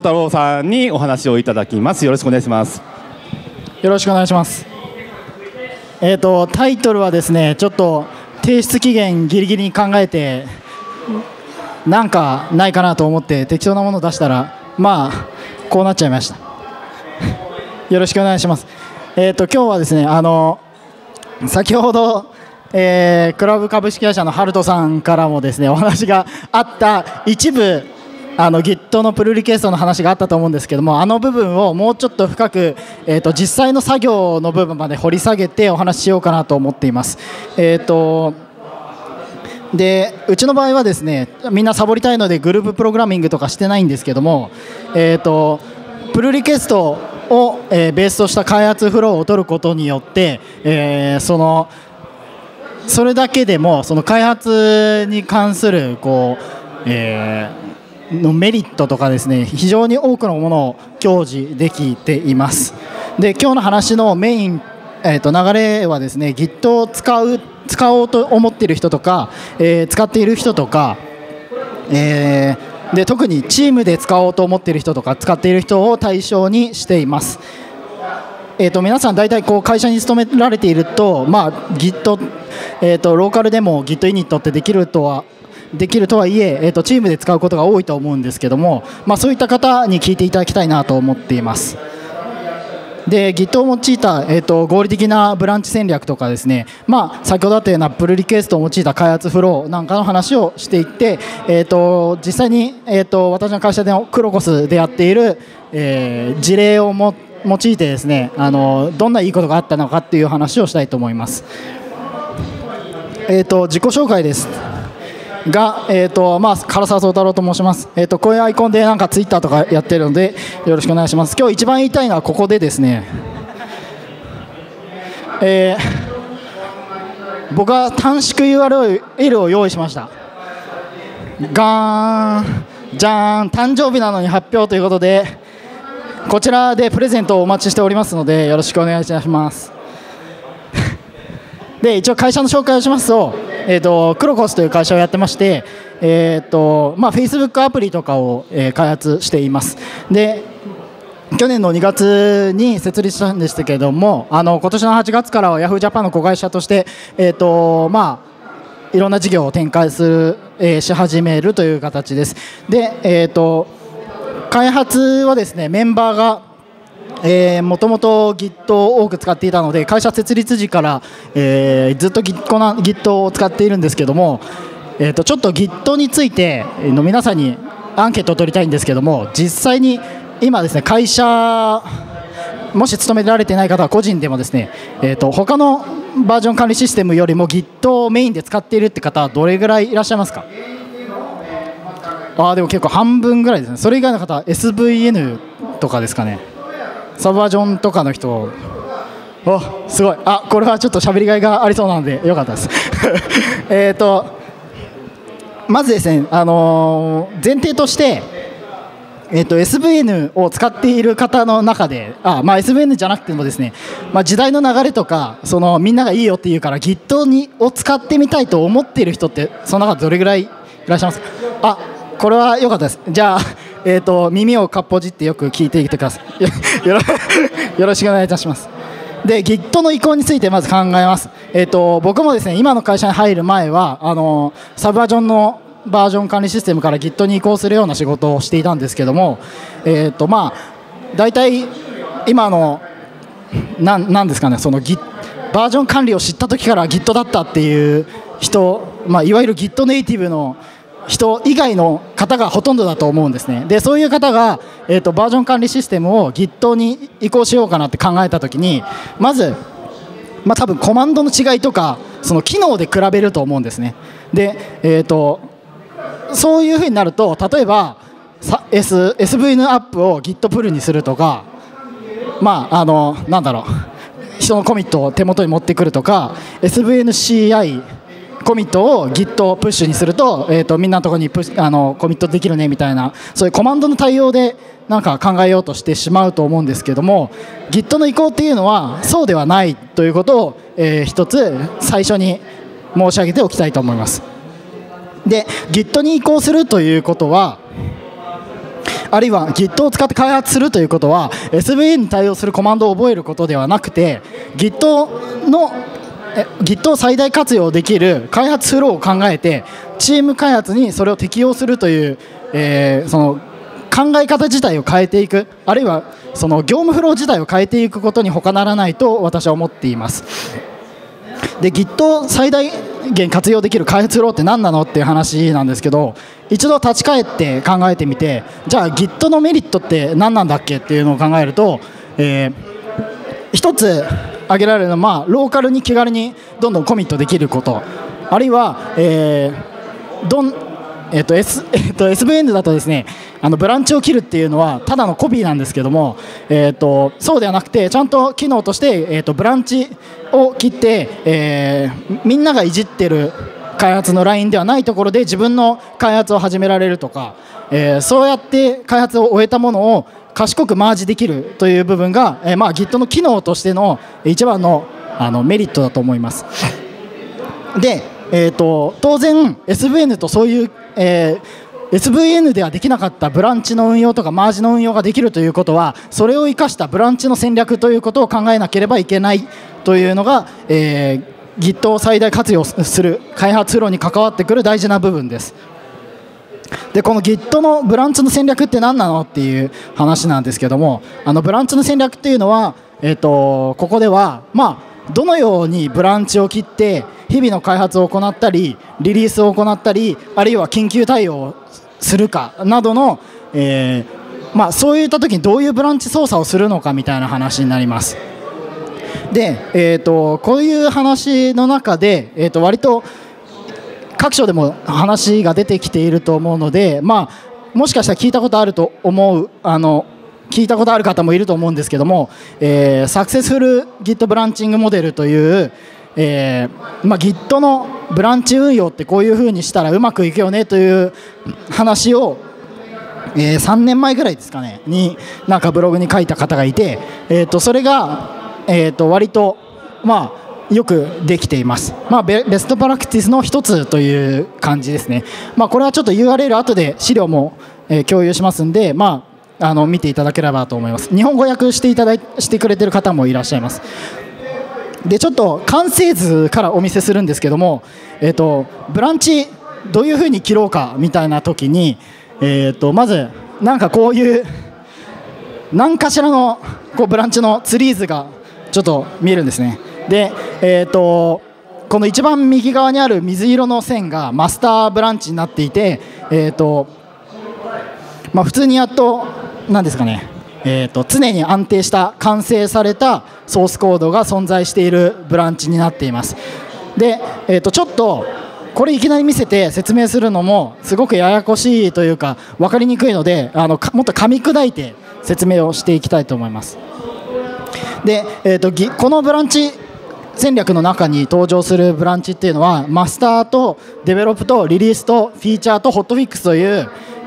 太郎さんにお話をいただきます。よろしくお願いします。 よろしくお願いします。タイトルはですね、ちょっと提出期限ギリギリに考えてなんかないかなと思って適当なものを出したらこうなっちゃいました。よろしくお願いします。今日はですね、先ほど、クラブ株式会社のハルトさんからもですねお話があった一部Git のプルリクエストの話があったと思うんですけども、あの部分をもうちょっと深く、実際の作業の部分まで掘り下げてお話ししようかなと思っています。でうちの場合はですね、みんなサボりたいのでグループプログラミングとかしてないんですけども、プルリクエストを、ベースとした開発フローを取ることによって、それだけでもその開発に関するのメリットとかですね、非常に多くのものを享受できています。で今日の話のメイン、流れはですね、 Git を使おうと思っている人とか、使っている人とか、で特にチームで使おうと思っている人とか使っている人を対象にしています。皆さん大体会社に勤められていると、Git、ローカルでも Git イニットってできるとはいえ、チームで使うことが多いと思うんですけども、そういった方に聞いていただきたいなと思っています。で Git を用いた、合理的なブランチ戦略とかですね、先ほどあったようなプルリクエストを用いた開発フローなんかの話をしていって、実際に、私の会社でのクロコスでやっている、事例を用いてですね、どんないいことがあったのかっていう話をしたいと思います。自己紹介ですが、唐沢宗太郎と申します。こういうアイコンでなんかツイッターとかやってるのでよろしくお願いします。今日一番言いたいのはここでですね、僕は短縮 URL を用意しました。ガーンじゃーん、誕生日なのに発表ということで、こちらでプレゼントをお待ちしておりますのでよろしくお願いいたします。で一応会社の紹介をしますと、クロコスという会社をやってまして、Facebook アプリとかを、開発しています。で去年の2月に設立したんですけれども、今年の8月からは Yahoo! Japan の子会社として、いろんな事業を展開し始めるという形です。で、開発はですね、メンバーがもともと Git を多く使っていたので、会社設立時から、ずっと Git を使っているんですけども、ちょっと Git について皆さんにアンケートを取りたいんですけども、実際に今ですね、会社もし勤められていない方は個人でもですね、他のバージョン管理システムよりも Git をメインで使っているって方はどれぐらいいらっしゃいますか？でも結構半分ぐらいですね。それ以外の方は SVN とかですかね。サブバージョンとかの人、すごい、これはちょっと喋りがいがありそうなのでよかったですまずですね、前提として、SVN を使っている方の中で、SVN じゃなくてもですね、時代の流れとかみんながいいよって言うから Git を使ってみたいと思っている人ってその中でどれぐらいいらっしゃいますか？これは良かったです。じゃあ、耳をかっぽじってよく聞いていてくださいよろしくお願いいたします。で Git の移行についてまず考えます。僕もですね、今の会社に入る前はサブバージョンのバージョン管理システムから Git に移行するような仕事をしていたんですけども、大体今のなんですかね、バージョン管理を知った時から Git だったっていう人、いわゆる Git ネイティブの人以外の方がほとんどだと思うんですね。でそういう方が、バージョン管理システムを Git に移行しようかなって考えたときに、まず、多分コマンドの違いとかその機能で比べると思うんですね。で、そういうふうになると、例えばSVN アップを Git プルにするとか、なんだろう、人のコミットを手元に持ってくるとか、 SVNCIコミットを Git プッシュにすると、みんなのところにコミットできるねみたいな、そういうコマンドの対応でなんか考えようとしてしまうと思うんですけども、 Git の移行っていうのはそうではないということを、一つ最初に申し上げておきたいと思います。で Git に移行するということは、 あるいは Git を使って開発するということは SVN に対応するコマンドを覚えることではなくて Git を最大活用できる開発フローを考えてチーム開発にそれを適用するという、その考え方自体を変えていく、あるいはその業務フロー自体を変えていくことに他ならないと私は思っています。で Git を最大限活用できる開発フローって何なのっていう話なんですけど、一度立ち返って考えてみて、じゃあ Git のメリットって何なんだっけっていうのを考えると、一つ挙げられるのは、ローカルに気軽にどんどんコミットできること、あるいは、SVN だとですね、ブランチを切るっていうのはただのコピーなんですけども、そうではなくてちゃんと機能として、ブランチを切って、みんながいじってる開発のラインではないところで自分の開発を始められるとか、そうやって開発を終えたものを賢くマージできるという部分が、Git の機能としての一番の、メリットだと思います。で、当然 SVN とそういう、SVN ではできなかったブランチの運用とかマージの運用ができるということは、それを生かしたブランチの戦略ということを考えなければいけないというのが、Git を最大活用する開発フローに関わってくる大事な部分です。でこの Git のブランチの戦略って何なのっていう話なんですけども、ブランチの戦略っていうのは、ここでは、どのようにブランチを切って日々の開発を行ったりリリースを行ったり、あるいは緊急対応をするかなどの、そういった時にどういうブランチ操作をするのかみたいな話になります。で、こういう話の中で、割と各所でも話が出てきていると思うので、もしかしたら聞いたことあると思う、聞いたことある方もいると思うんですけども、サクセスフル Git ブランチングモデルという、Git のブランチ運用ってこういうふうにしたらうまくいくよねという話を、3年前ぐらいですかねになんかブログに書いた方がいて、それが、割とよくできています。ベストプラクティスの一つという感じですね。これはちょっと URL 後で資料も、共有しますんで、見ていただければと思います。日本語訳してくれてる方もいらっしゃいます。でちょっと完成図からお見せするんですけども、ブランチどういうふうに切ろうかみたいな時に、まずなんかこういう何かしらのブランチのツリーズがちょっと見えるんですね。で、この一番右側にある水色の線がマスターブランチになっていて、普通にやっと何ですかね、常に安定した完成されたソースコードが存在しているブランチになっています。で、ちょっとこれいきなり見せて説明するのもすごくややこしいというか分かりにくいので、もっと噛み砕いて説明をしていきたいと思います。で、このブランチ戦略の中に登場するブランチっていうのはマスターとデベロップとリリースとフィーチャーとホットフィックスという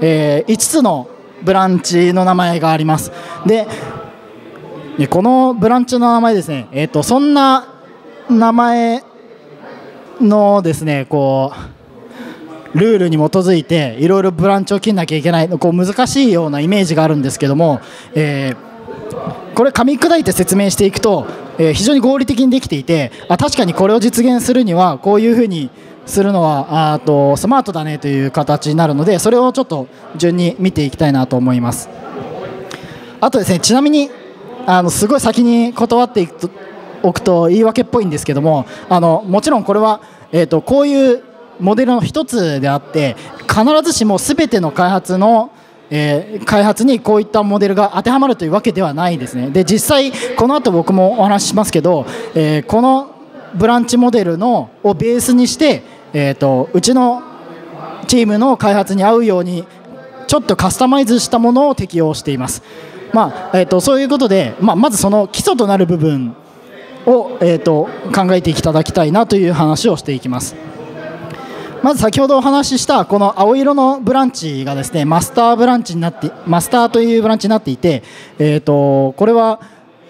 、5つのブランチの名前があります。でこのブランチの名前ですね、そんな名前のですねルールに基づいていろいろブランチを切らなきゃいけない難しいようなイメージがあるんですけども、これ噛み砕いて説明していくと、非常に合理的にできていて、確かにこれを実現するにはこういうふうにするのはスマートだねという形になるので、それをちょっと順に見ていきたいなと思います。あとですね、ちなみにすごい先に断っておくと言い訳っぽいんですけども、もちろんこれは、こういうモデルの一つであって必ずしも全ての開発にこういったモデルが当てはまるというわけではないですね。で実際この後僕もお話ししますけど、このブランチモデルをベースにして、うちのチームの開発に合うようにちょっとカスタマイズしたものを適用しています。そういうことで、まずその基礎となる部分を、考えていただきたいなという話をしていきます。まず先ほどお話ししたこの青色のブランチがですねマスターというブランチになっていて、これは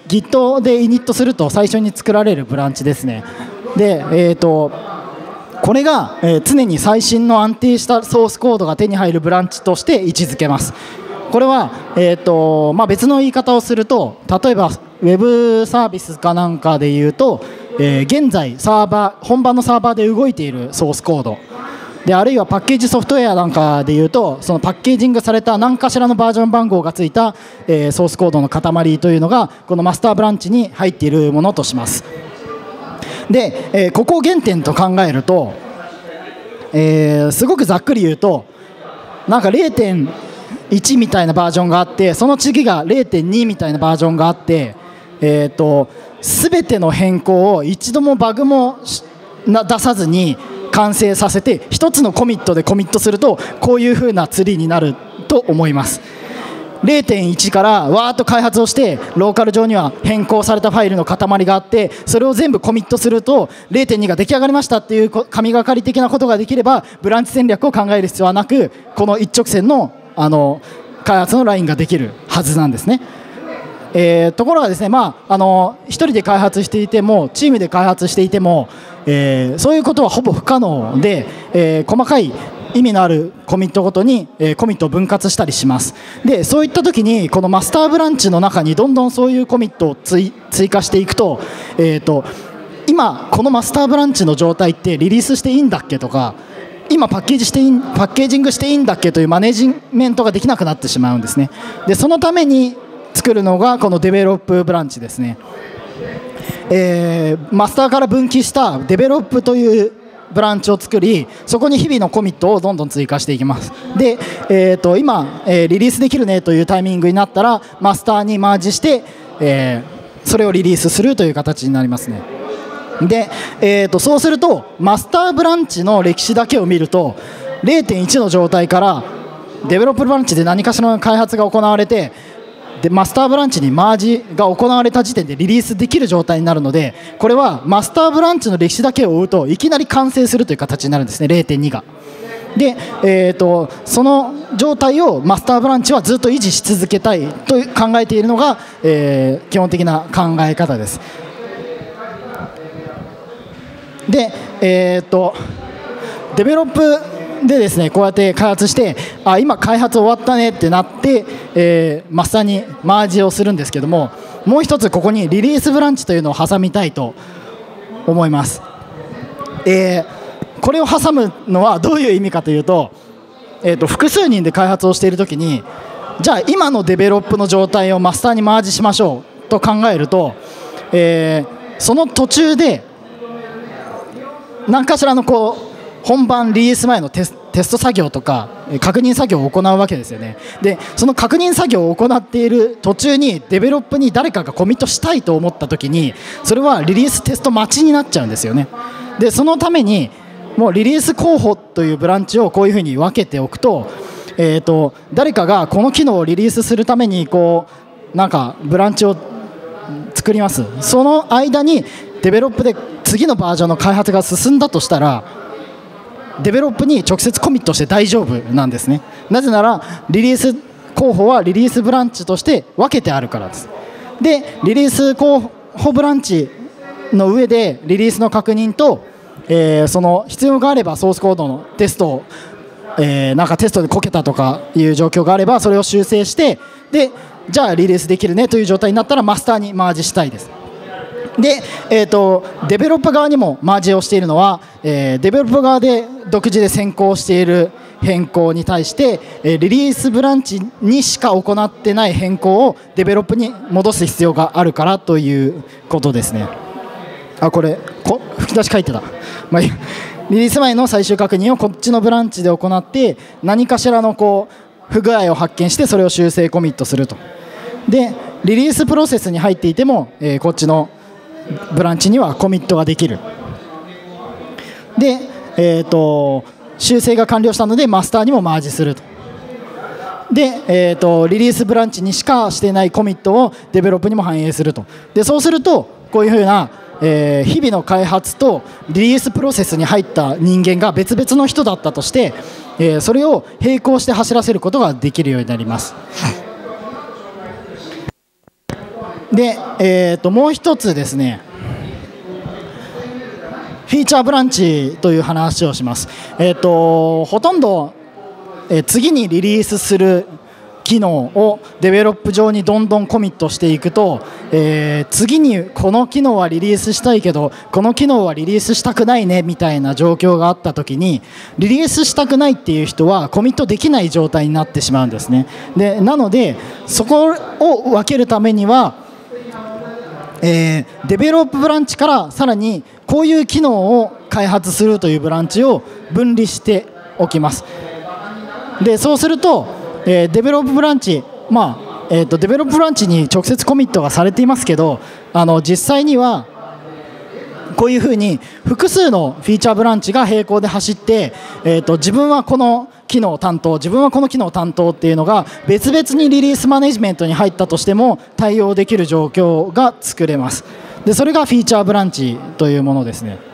Git でイニットすると最初に作られるブランチですね。で、これが常に最新の安定したソースコードが手に入るブランチとして位置づけます。 これは、別の言い方をすると、例えばウェブサービスかなんかでいうと、現在本番のサーバーで動いているソースコードで、あるいはパッケージソフトウェアなんかでいうと、そのパッケージングされた何かしらのバージョン番号がついた、ソースコードの塊というのがこのマスターブランチに入っているものとします。で、ここを原点と考えると、すごくざっくり言うと、なんか 0.1 みたいなバージョンがあって、その次が 0.2 みたいなバージョンがあって、全ての変更を一度もバグも出さずに完成させて、一つのコミットでコミットするとこういう風なツリーになると思います。0.1 からわーっと開発をして、ローカル上には変更されたファイルの塊があって、それを全部コミットすると 0.2 が出来上がりましたっていう神がかり的なことができれば、ブランチ戦略を考える必要はなく、この一直線の開発のラインができるはずなんですね。ところがですね、1人で開発していてもチームで開発していても、そういうことはほぼ不可能で、細かい意味のあるコミットごとに、コミットを分割したりします。でそういった時にこのマスターブランチの中にどんどんそういうコミットを追加していくと、今このマスターブランチの状態ってリリースしていいんだっけとか、今パッケージングしていいんだっけというマネジメントができなくなってしまうんですね。でそのために作るのがこのデベロップブランチですね。マスターから分岐したデベロップというブランチを作り、そこに日々のコミットをどんどん追加していきます。で、今、リリースできるねというタイミングになったらマスターにマージして、それをリリースするという形になりますね。で、そうするとマスターブランチの歴史だけを見ると 0.1 の状態からデベロップブランチで何かしらの開発が行われて、でマスターブランチにマージが行われた時点でリリースできる状態になるので、これはマスターブランチの歴史だけを追うといきなり完成するという形になるんですね。 0.2 がで、その状態をマスターブランチはずっと維持し続けたいと考えているのが、基本的な考え方です。で、デベロップでですね、こうやって開発して、今開発終わったねってなって、マスターにマージをするんですけども、もう一つここにリリースブランチというのを挟みたいと思います。これを挟むのはどういう意味かというと、複数人で開発をしているときに、じゃあ今のデベロップの状態をマスターにマージしましょうと考えると、その途中で何かしらの本番リリース前のテスト作業とか確認作業を行うわけですよね。でその確認作業を行っている途中にデベロップに誰かがコミットしたいと思った時に、それはリリーステスト待ちになっちゃうんですよね。でそのためにもうリリース候補というブランチをこういうふうに分けておくと、誰かがこの機能をリリースするためになんかブランチを作ります。その間にデベロップで次のバージョンの開発が進んだとしたら、デベロップに直接コミットして大丈夫なんですね。なぜならリリース候補はリリースブランチとして分けてあるからです。でリリース候補ブランチの上でリリースの確認と、その必要があればソースコードのテストを、なんかテストでこけたとかいう状況があればそれを修正して、でじゃあリリースできるねという状態になったらマスターにマージしたいです。で、デベロッパ側にもマージをしているのは、デベロッパ側で独自で先行している変更に対して、リリースブランチにしか行ってない変更をデベロップに戻す必要があるからということですね。これ吹き出し書いてた、リリース前の最終確認をこっちのブランチで行って、何かしらの不具合を発見してそれを修正コミットすると。でリリースプロセスに入っていても、こっちのブランチにはコミットができる。で、修正が完了したのでマスターにもマージすると。で、リリースブランチにしかしていないコミットをデベロップにも反映すると。でそうするとこういうふうな、日々の開発とリリースプロセスに入った人間が別々の人だったとして、それを並行して走らせることができるようになります。で、もう一つですね、フィーチャーブランチという話をします。ほとんど、次にリリースする機能をデベロップ上にどんどんコミットしていくと、次にこの機能はリリースしたいけどこの機能はリリースしたくないねみたいな状況があった時に、リリースしたくないっていう人はコミットできない状態になってしまうんですね。でなのでそこを分けるためには、デベロップブランチからさらにこういう機能を開発するというブランチを分離しておきます。でそうすると、デベロップブランチ、デベロップブランチに直接コミットがされていますけど、実際にはこういうふうに複数のフィーチャーブランチが並行で走って、自分はこの機能担当、自分はこの機能担当っていうのが別々にリリースマネジメントに入ったとしても対応できる状況が作れます。でそれがフィーチャーブランチというものですね。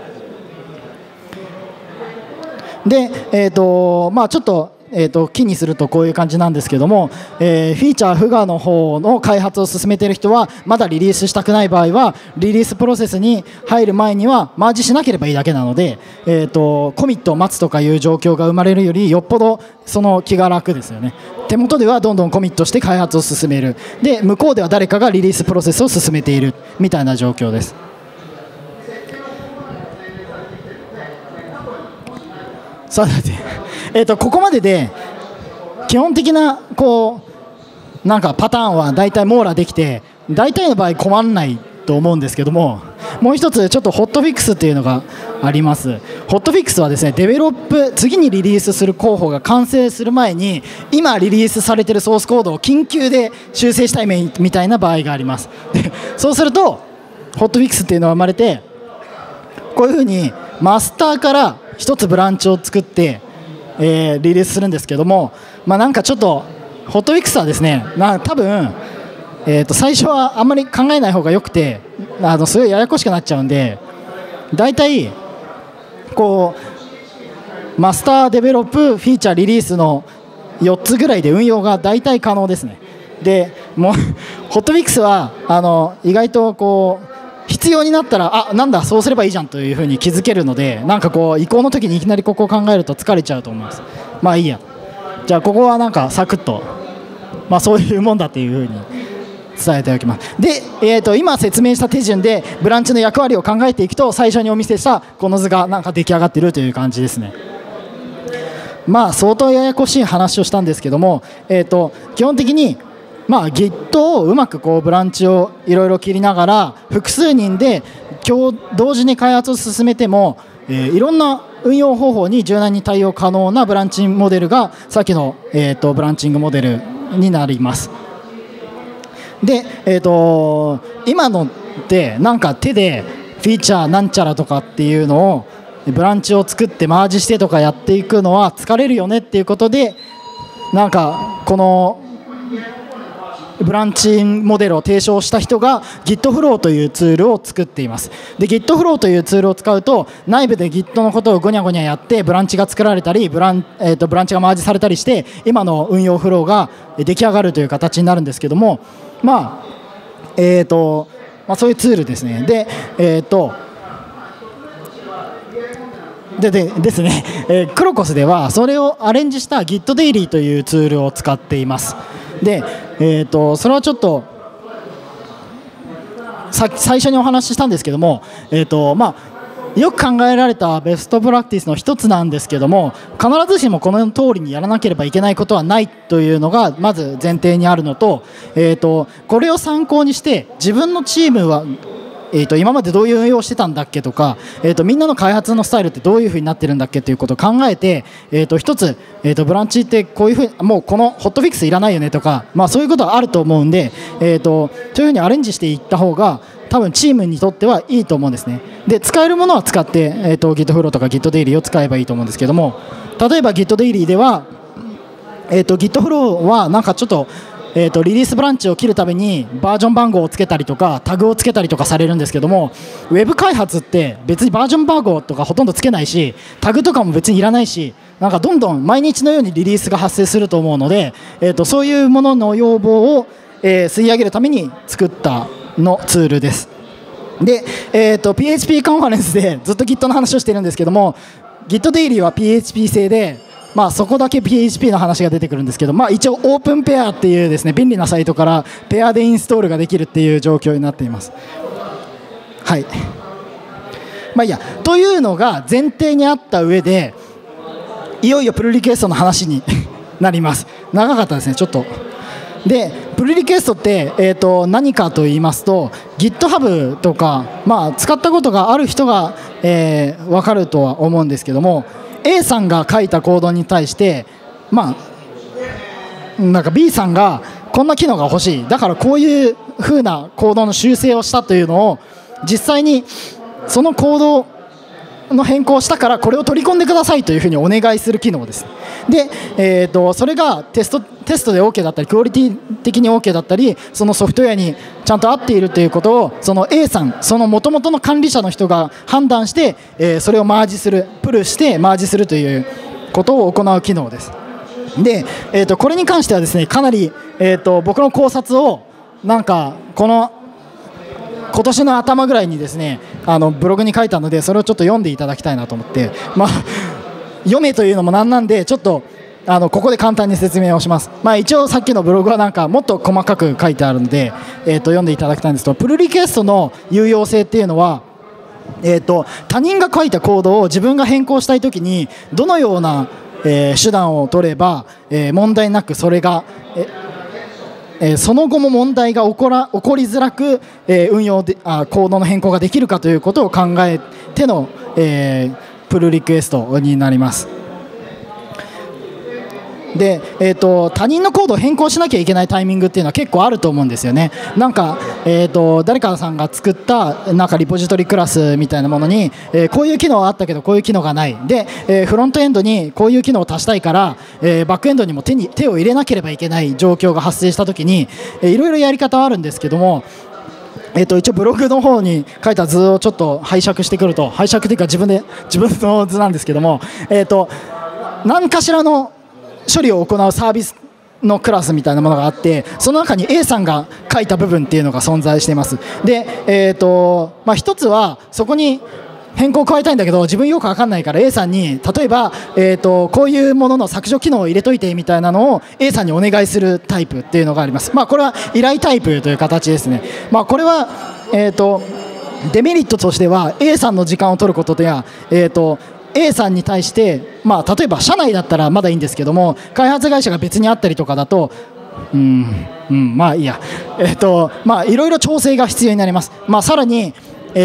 で、ちょっとキーにするとこういう感じなんですけども、フィーチャーフガの方の開発を進めている人はまだリリースしたくない場合はリリースプロセスに入る前にはマージしなければいいだけなので、コミットを待つとかいう状況が生まれるよりよっぽどその気が楽ですよね。手元ではどんどんコミットして開発を進める、で向こうでは誰かがリリースプロセスを進めているみたいな状況です。さて、ここまでで基本的ななんかパターンは大体網羅できて、大体の場合困らないと思うんですけども、もう一つちょっとホットフィックスっていうのがあります。ホットフィックスはですね、デベロップ次にリリースする候補が完成する前に今リリースされているソースコードを緊急で修正したいみたいな場合があります。そうするとホットフィックスっていうのが生まれて、こういうふうにマスターから一つブランチを作って、リリースするんですけども、なんかちょっとホットフィックスはですね、多分、最初はあんまり考えない方がよくて、すごいややこしくなっちゃうんで、だいたいマスターデベロップフィーチャーリリースの4つぐらいで運用がだいたい可能ですね。でもうホットフィックスは意外と必要になったらなんだそうすればいいじゃんというふうに気づけるので、なんか移行の時にいきなりここを考えると疲れちゃうと思います。まあいいや、じゃあここはなんかサクッと、そういうもんだっていうふうに伝えておきます。で、今説明した手順でブランチの役割を考えていくと、最初にお見せしたこの図がなんか出来上がっているという感じですね。相当ややこしい話をしたんですけども、基本的にGit をうまくブランチをいろいろ切りながら複数人で同時に開発を進めても、いろんな運用方法に柔軟に対応可能なブランチングモデルがさっきの、ブランチングモデルになります。で、今のってなんか手でフィーチャーなんちゃらとかっていうのをブランチを作ってマージしてとかやっていくのは疲れるよねっていうことで、なんかこのブランチモデルを提唱した人が GitFlow というツールを作っています。で GitFlow というツールを使うと内部で Git のことをゴニャゴニャやってブランチが作られたりブランチがマージされたりして今の運用フローが出来上がるという形になるんですけども、そういうツールですね。ですね、クロコスではそれをアレンジした GitDaily というツールを使っています。で、それはちょっと最初にお話ししたんですけども、よく考えられたベストプラクティスの一つなんですけども、必ずしもこの通りにやらなければいけないことはないというのがまず前提にあるのと、これを参考にして自分のチームは今までどういう運用してたんだっけとか、みんなの開発のスタイルってどういうふうになってるんだっけということを考えて、一つ、ブランチってこういうふうにもうこのホットフィックスいらないよねとか、そういうことはあると思うんで、そういうふうにアレンジしていった方が多分チームにとってはいいと思うんですね。で使えるものは使って、GitFlow とか GitDaily を使えばいいと思うんですけども、例えば GitDaily では、GitFlow はなんかちょっとリリースブランチを切るためにバージョン番号をつけたりとかタグをつけたりとかされるんですけども、ウェブ開発って別にバージョン番号とかほとんどつけないしタグとかも別にいらないし、なんかどんどん毎日のようにリリースが発生すると思うので、そういうものの要望を、吸い上げるために作ったツールです。で、PHP カンファレンスでずっと Git の話をしているんですけども、GitDaily は PHP 製でまあ、そこだけ PHP の話が出てくるんですけど、まあ、一応オープンペアっていうですね便利なサイトからペアでインストールができるっていう状況になっています。はい、まあいいやというのが前提にあった上でいよいよプルリクエストの話になります。長かったですねちょっと。でプルリクエストって、何かと言いますと GitHub とか、まあ、使ったことがある人が、分かるとは思うんですけども A さんが書いたコードに対して、まあ、なんか B さんがこんな機能が欲しいだからこういう風なコードの修正をしたというのを実際にそのコードの変更をしたからこれを取り込んでくださいというふうにお願いする機能です。で、それがテストで OK だったりクオリティ的に OK だったりそのソフトウェアにちゃんと合っているということをその A さんその元々の管理者の人が判断して、それをマージするプルしてマージするということを行う機能です。で、これに関してはですねかなり、僕の考察をなんか今年の頭ぐらいにですねブログに書いたのでそれをちょっと読んでいただきたいなと思って、まあ、読めというのもなんなんでちょっとここで簡単に説明をします。まあ、一応さっきのブログはなんかもっと細かく書いてあるので、読んでいただきたいんですけどプルリクエストの有用性っていうのは、他人が書いたコードを自分が変更したいときにどのような、手段を取れば、問題なくそれがその後も問題が起こりづらく、運用でコードの変更ができるかということを考えての、プルリクエストになります。で他人のコードを変更しなきゃいけないタイミングっていうのは結構あると思うんですよね。なんか、誰かさんが作ったなんかリポジトリクラスみたいなものに、こういう機能はあったけどこういう機能がないで、フロントエンドにこういう機能を足したいから、バックエンドにも手を入れなければいけない状況が発生したときに、いろいろやり方はあるんですけども一応ブログの方に書いた図をちょっと拝借してくると拝借というか自分の図なんですけども、何かしらの処理を行うサービスのクラスみたいなものがあってその中に A さんが書いた部分っていうのが存在しています。で、まあ、一つはそこに変更を加えたいんだけど自分よく分かんないから A さんに例えば、こういうものの削除機能を入れといてみたいなのを A さんにお願いするタイプっていうのがあります。まあ、これは依頼タイプという形ですね。まあ、これは、デメリットとしては A さんの時間を取ることや、A さんに対して、まあ、例えば社内だったらまだいいんですけども開発会社が別にあったりとかだとまあいいや、まあいろいろ調整が必要になります。まあ、さらに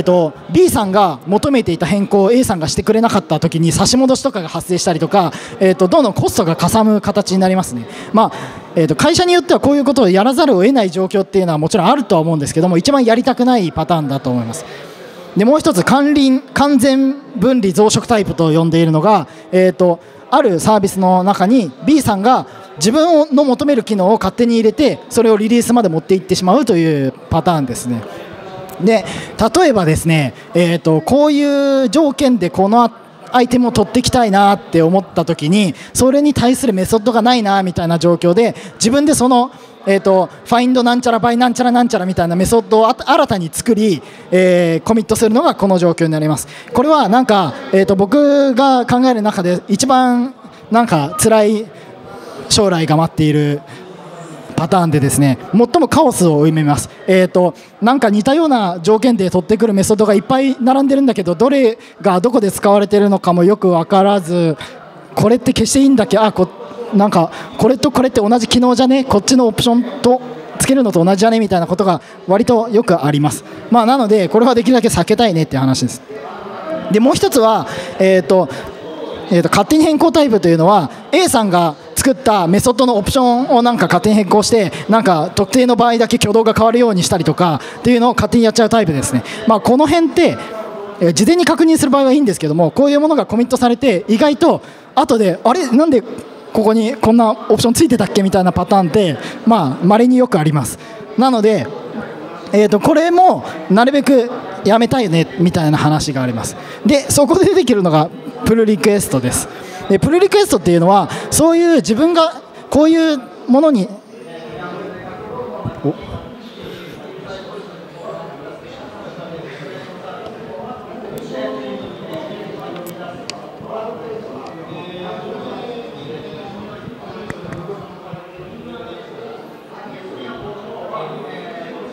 B さんが求めていた変更を A さんがしてくれなかったときに差し戻しとかが発生したりとか、どんどんコストがかさむ形になりますね。まあ会社によってはこういうことをやらざるを得ない状況っていうのはもちろんあるとは思うんですけども一番やりたくないパターンだと思います。でもう一つ完全分離増殖タイプと呼んでいるのが、あるサービスの中に B さんが自分の求める機能を勝手に入れてそれをリリースまで持っていってしまうというパターンですね。で例えばですね、こういう条件でこのアイテムを取ってきたいなって思った時にそれに対するメソッドがないなみたいな状況で自分でそのファインドなんちゃらバイなんちゃらなんちゃらみたいなメソッドを新たに作り、コミットするのがこの状況になります。これはなんか、僕が考える中で一番なんか辛い将来が待っているパターンでですね最もカオスを生みます。なんか似たような条件で取ってくるメソッドがいっぱい並んでるんだけどどれがどこで使われているのかもよく分からずこれって消していいんだっけなんかこれとこれって同じ機能じゃねこっちのオプションとつけるのと同じじゃねみたいなことが割とよくあります。まあ、なのでこれはできるだけ避けたいねっていう話です。でもう一つは、勝手に変更タイプというのは A さんが作ったメソッドのオプションをなんか勝手に変更してなんか特定の場合だけ挙動が変わるようにしたりとかっていうのを勝手にやっちゃうタイプですね。まあ、この辺って事前に確認する場合はいいんですけどもこういうものがコミットされて意外と後であれなんでここにこんなオプションついてたっけみたいなパターンってまあ稀によくあります。なので、これもなるべくやめたいねみたいな話があります。でそこで出てくるのがプルリクエストです。でプルリクエストっていうのはそういう自分がこういうものに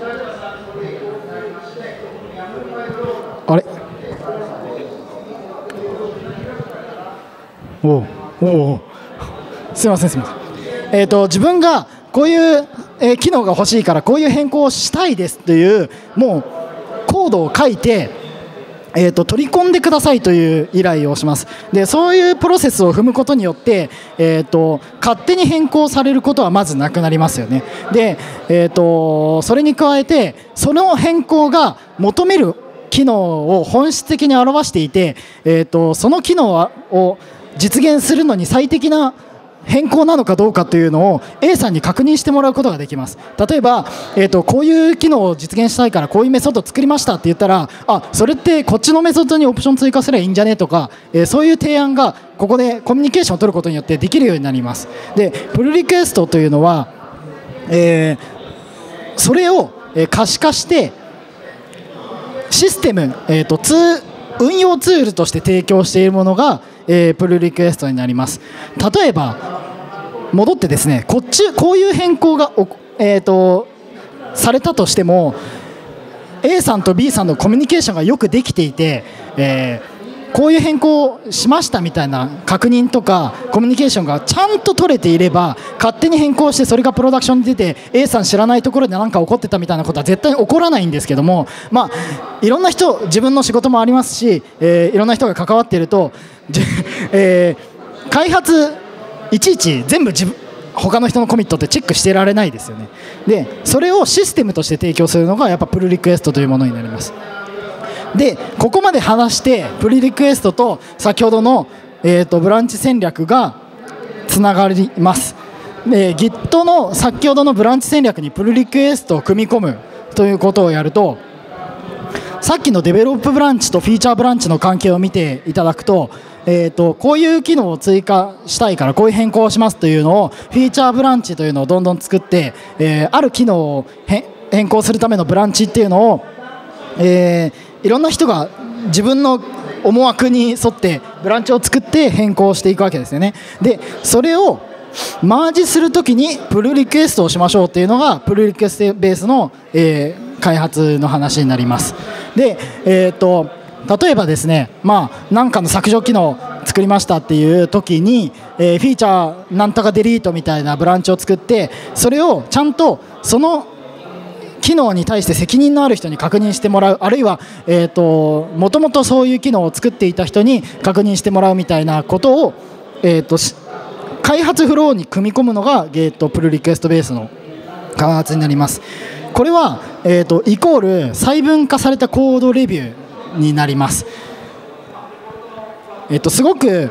あれおおすいませんすいません。自分がこういう、機能が欲しいからこういう変更をしたいですというもうコードを書いて、取り込んでくださいという依頼をします。でそういうプロセスを踏むことによって、勝手に変更されることはまずなくなりますよね。で、それに加えてその変更が求める機能を本質的に表していて、その機能を実現するのに最適な変更なのかどうかというのを A さんに確認してもらうことができます。例えば、こういう機能を実現したいからこういうメソッド作りましたって言ったら、それってこっちのメソッドにオプション追加すればいいんじゃねとか、そういう提案がここでコミュニケーションを取ることによってできるようになります。でプルリクエストというのは、それを可視化してシステム、運用ツールとして提供しているものがプルリクエストになります。例えば戻ってですね、こういう変更がされたとしても A さんと B さんのコミュニケーションがよくできていて、こういう変更をしましたみたいな確認とかコミュニケーションがちゃんと取れていれば、勝手に変更してそれがプロダクションに出て A さん知らないところで何か起こってたみたいなことは絶対に起こらないんですけども、いろんな人、自分の仕事もありますし、いろんな人が関わっていると、開発いちいち全部他の人のコミットってチェックしてられないですよね。でそれをシステムとして提供するのがやっぱプルリクエストというものになります。でここまで話してプルリクエストと先ほどの、ブランチ戦略がつながります。Git の先ほどのブランチ戦略にプルリクエストを組み込むということをやると、さっきのデベロップブランチとフィーチャーブランチの関係を見ていただくと、こういう機能を追加したいからこういう変更をしますというのをフィーチャーブランチというのをどんどん作って、ある機能を変更するためのブランチっていうのを、いろんな人が自分の思惑に沿ってブランチを作って変更していくわけですよね。でそれをマージするときにプルリクエストをしましょうっていうのがプルリクエストベースの、開発の話になります。で、例えばですね、何かの削除機能作りましたっていう時に、フィーチャーなんとかデリートみたいなブランチを作って、それをちゃんとその機能に対して責任のある人に確認してもらう、あるいはもともとそういう機能を作っていた人に確認してもらうみたいなことを、開発フローに組み込むのがプルリクエストベースの開発になります。これは、イコール細分化されたコードレビューになります。すごく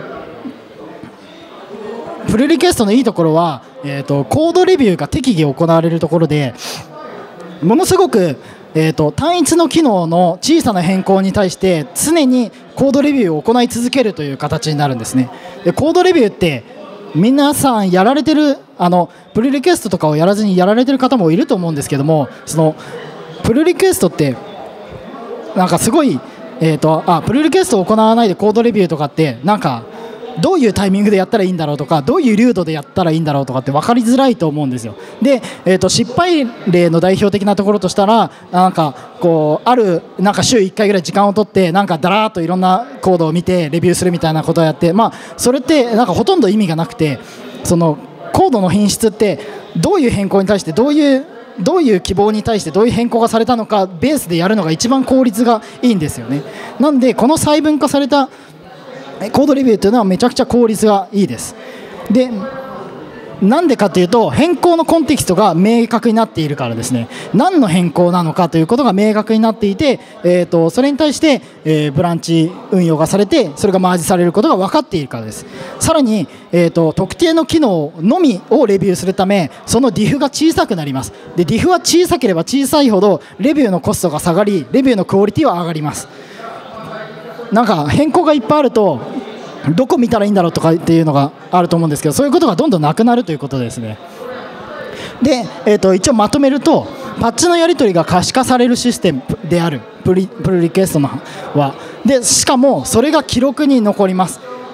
プルリクエストのいいところは、コードレビューが適宜行われるところで、ものすごく、単一の機能の小さな変更に対して常にコードレビューを行い続けるという形になるんですね。でコードレビューって皆さんやられてる、プルリクエストとかをやらずにやられてる方もいると思うんですけども、そのプルリクエストってなんかすごい、プルリクエストを行わないでコードレビューとかってなんかどういうタイミングでやったらいいんだろうとか、どういう流度でやったらいいんだろうとかって分かりづらいと思うんですよ。で、失敗例の代表的なところとしたら、なんかこうなんか週1回ぐらい時間を取ってなんかだらーっといろんなコードを見てレビューするみたいなことをやって、それってなんかほとんど意味がなくて、そのコードの品質ってどういう変更に対してどういう希望に対してどういう変更がされたのかベースでやるのが一番効率がいいんですよね。なんでこの細分化されたコードレビューというのはめちゃくちゃ効率がいいです。でなんでかというと、変更のコンテキストが明確になっているからですね。何の変更なのかということが明確になっていて、それに対して、ブランチ運用がされてそれがマージされることが分かっているからです。さらに、特定の機能のみをレビューするためそのディフが小さくなります。でディフは小さければ小さいほどレビューのコストが下がりレビューのクオリティは上がります。なんか変更がいっぱいあるとどこ見たらいいんだろうとかっていうのがあると思うんですけど、そういうことがどんどんなくなるということですね。で、一応まとめると、パッチのやり取りが可視化されるシステムであるプルリクエストのはで、しかもそれが記録に残ります。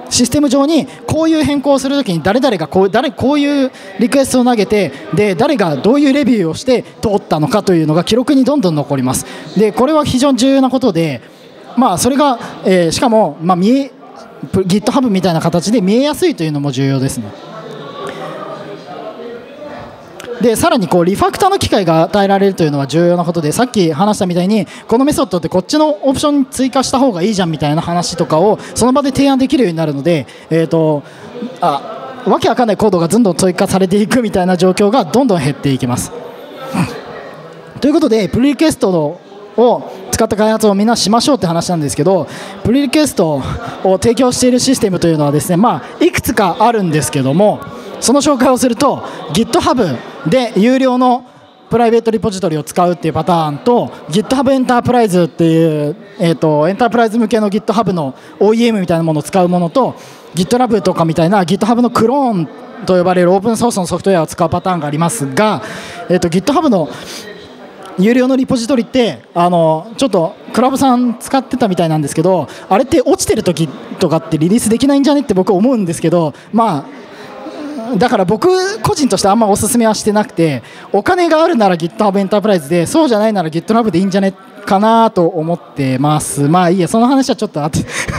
システム上にこういう変更をするときに誰々がこういうリクエストを投げて、で誰がどういうレビューをして通ったのかというのが記録にどんどん残ります。でこれは非常に重要なことで、それが、しかも、GitHub みたいな形で見えやすいというのも重要ですね。でさらにリファクターの機会が与えられるというのは重要なことで、さっき話したみたいにこのメソッドってこっちのオプションに追加した方がいいじゃんみたいな話とかをその場で提案できるようになるので、わけわかんないコードがどんどん追加されていくみたいな状況がどんどん減っていきます。ということでプルリクエストを使った開発をみんなしましょうって話なんですけど、プルリクエストを提供しているシステムというのはですね、いくつかあるんですけども、その紹介をすると GitHub で有料のプライベートリポジトリを使うっていうパターンと GitHub エンタープライズっていう、エンタープライズ向けの GitHub の OEM みたいなものを使うものと GitLab とかみたいな GitHub のクローンと呼ばれるオープンソースのソフトウェアを使うパターンがありますが、GitHub の有料のリポジトリってちょっとクラブさん使ってたみたいなんですけど、あれって落ちてる時とかってリリースできないんじゃねって僕は思うんですけど、だから僕個人としてあんまおすすめはしてなくて、お金があるなら GitHub エンタープライズで、そうじゃないなら GitLab でいいんじゃねかなと思ってます。いいや、その話はちょっとあって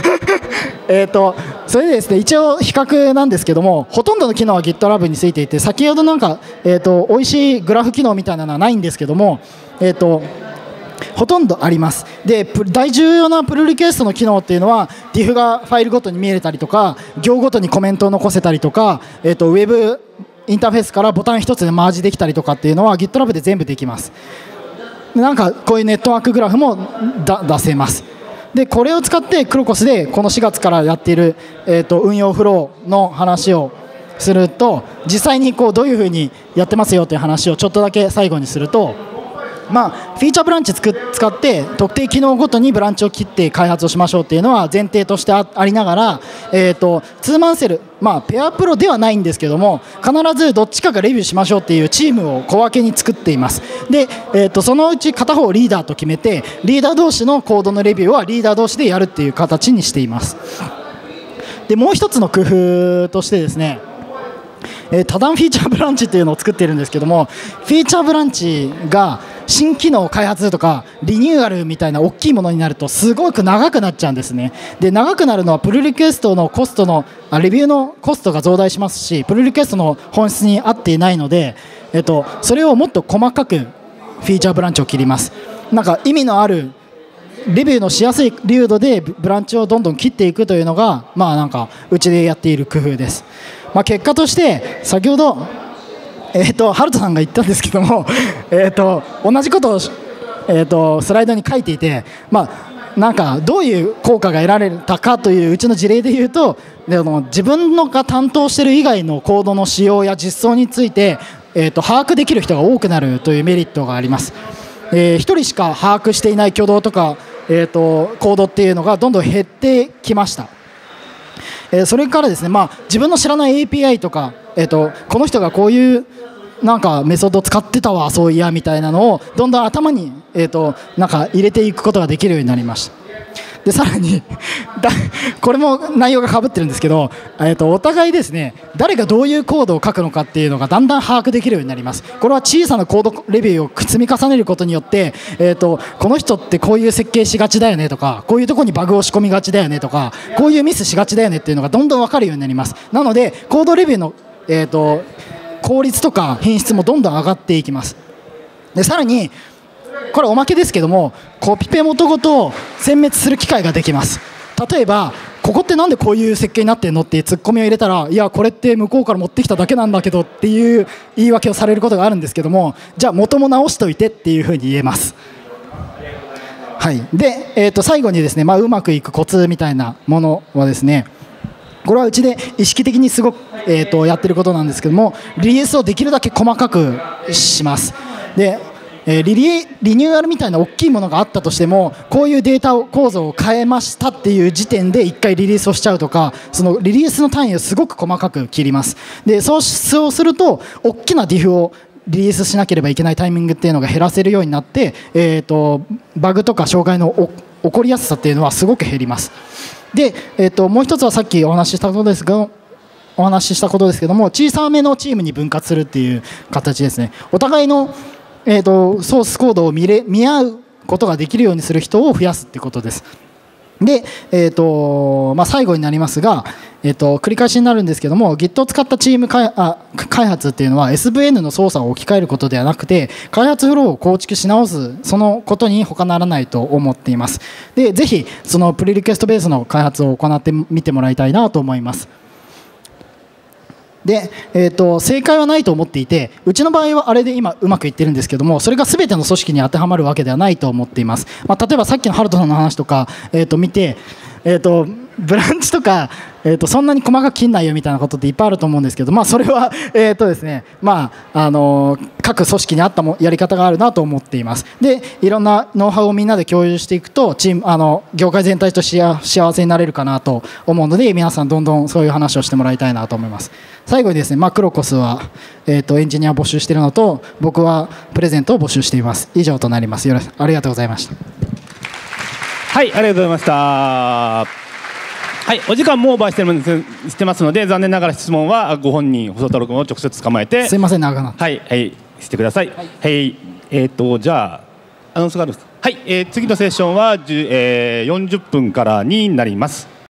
それでですね、一応比較なんですけども、ほとんどの機能は GitLab についていて、先ほど美味しいグラフ機能みたいなのはないんですけども、ほとんどあります。で大重要なプルリクエストの機能っていうのは diff がファイルごとに見えたりとか、行ごとにコメントを残せたりとか、ウェブインターフェースからボタン1つでマージできたりとかっていうのは GitLab で全部できます。こういうネットワークグラフも出せます。でこれを使ってクロコスでこの4月からやっている、運用フローの話をすると、実際にどういうふうにやってますよという話をちょっとだけ最後にすると、フィーチャーブランチ使って特定機能ごとにブランチを切って開発をしましょうっていうのは前提としてありながら、ツーマンセル、ペアプロではないんですけども、必ずどっちかがレビューしましょうっていうチームを小分けに作っています。で、そのうち片方をリーダーと決めて、リーダー同士のコードのレビューはリーダー同士でやるっていう形にしています。でもう一つの工夫としてですね、多段フィーチャーブランチっていうのを作っているんですけども、フィーチャーブランチが新機能開発とかリニューアルみたいな大きいものになるとすごく長くなっちゃうんですね。で長くなるのはプルリクエストのコストのレビューのコストが増大しますし、プルリクエストの本質に合っていないので、それをもっと細かくフィーチャーブランチを切ります。意味のあるレビューのしやすい流度でブランチをどんどん切っていくというのがうちでやっている工夫です。結果として先ほどハルトさんが言ったんですけども同じことをスライドに書いていて、どういう効果が得られたかといううちの事例でいうと、自分のが担当している以外のコードの使用や実装について、把握できる人が多くなるというメリットがあります。1人しか把握していない挙動とか、コードっていうのがどんどん減ってきました。それからですね、自分の知らない API とか、この人がこういうメソッドを使ってたわそういやみたいなのをどんどん頭に、入れていくことができるようになりました。でさらにこれも内容がかぶってるんですけど、お互いですね、誰がどういうコードを書くのかっていうのがだんだん把握できるようになります。これは小さなコードレビューを積み重ねることによって、この人ってこういう設計しがちだよねとか、こういうところにバグを仕込みがちだよねとか、こういうミスしがちだよねっていうのがどんどん分かるようになります。なのでコードレビューの、効率とか品質もどんどん上がっていきます。でさらにこれおまけですけども、コピペ元ごと殲滅する機会ができます。例えばここってなんでこういう設計になってんのっていうツッコミを入れたら、いやこれって向こうから持ってきただけなんだけどっていう言い訳をされることがあるんですけども、じゃあ元も直しといてっていうふうに言えます。はい。で、最後にですね、うまくいくコツみたいなものはですね、これはうちで意識的にすごく、やってることなんですけども、リリースをできるだけ細かくします。でリニューアルみたいな大きいものがあったとしても、こういうデータ構造を変えましたっていう時点で1回リリースをしちゃうとか、そのリリースの単位をすごく細かく切ります。でそうすると大きなディフをリリースしなければいけないタイミングっていうのが減らせるようになって、バグとか障害の起こりやすさっていうのはすごく減ります。 で、もう一つはさっきお話ししたことですが、も、小さめのチームに分割するっていう形ですね。お互いの、ソースコードを見合うことができるようにする人を増やすっていうことです。で、最後になりますが、繰り返しになるんですけども、Git を使ったチーム開発っていうのは SVN の操作を置き換えることではなくて、開発フローを構築し直す、そのことに他ならないと思っています。で、ぜひそのプリリクエストベースの開発を行ってみてもらいたいなと思います。で、正解はないと思っていて、うちの場合はあれで今うまくいってるんですけども、それが全ての組織に当てはまるわけではないと思っています。例えばさっきのハルトさんの話とか、見て、ブランチとか、そんなに細かく切んないよみたいなことっていっぱいあると思うんですけど、それは、ですね、各組織に合ったやり方があるなと思っています。で、いろんなノウハウをみんなで共有していくと、業界全体と幸せになれるかなと思うので、皆さんどんどんそういう話をしてもらいたいなと思います。最後にですね、クロコスは、エンジニアを募集しているのと、僕はプレゼントを募集しています。以上となります。ありがとうございました。 はい、ありがとうございました。はい、お時間もオーバーしてますので、残念ながら質問はご本人、細太郎君を直接捕まえて、 すいません、長くなって。 はい、してください。はい、じゃあ、アナウンスがあるんです。はい、次のセッションは40分からになります。